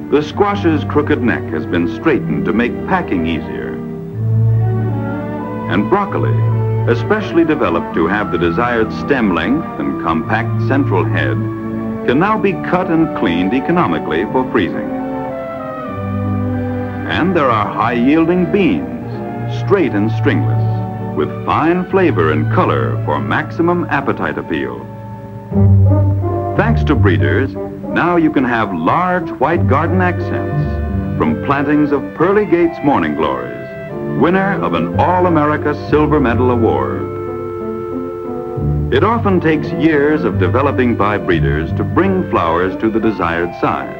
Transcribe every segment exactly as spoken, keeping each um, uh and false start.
The squash's crooked neck has been straightened to make packing easier. And broccoli, especially developed to have the desired stem length and compact central head, can now be cut and cleaned economically for freezing. And there are high-yielding beans, straight and stringless, with fine flavor and color for maximum appetite appeal. Thanks to breeders, now you can have large white garden accents from plantings of Pearly Gates Morning Glories, winner of an All-America Silver Medal Award. It often takes years of developing by breeders to bring flowers to the desired size.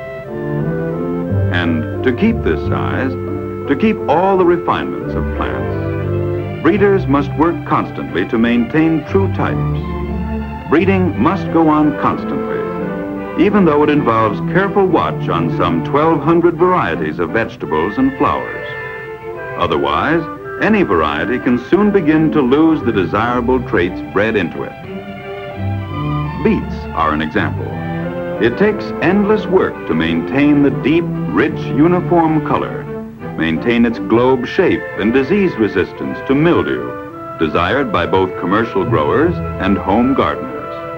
And to keep this size, to keep all the refinements of plants, breeders must work constantly to maintain true types. Breeding must go on constantly, even though it involves careful watch on some twelve hundred varieties of vegetables and flowers. Otherwise, any variety can soon begin to lose the desirable traits bred into it. Beets are an example. It takes endless work to maintain the deep, rich, uniform color, maintain its globe shape and disease resistance to mildew, desired by both commercial growers and home gardeners.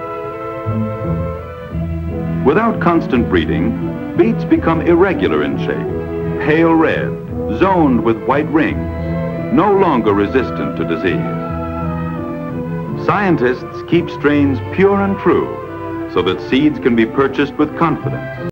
Without constant breeding, beets become irregular in shape, pale red, zoned with white rings, no longer resistant to disease. Scientists keep strains pure and true so that seeds can be purchased with confidence.